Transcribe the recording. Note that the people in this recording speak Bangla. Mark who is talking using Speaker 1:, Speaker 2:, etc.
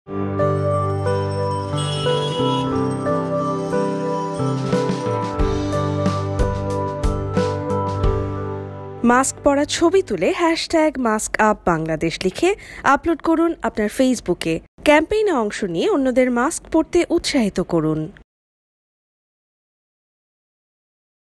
Speaker 1: মাস্ক পরা ছবি তুলে #MaskUpBangladesh লিখে আপলোড করুন আপনার ফেসবুকে। ক্যাম্পেইনে অংশ নিয়ে অন্যদের মাস্ক পরতে উৎসাহিত করুন।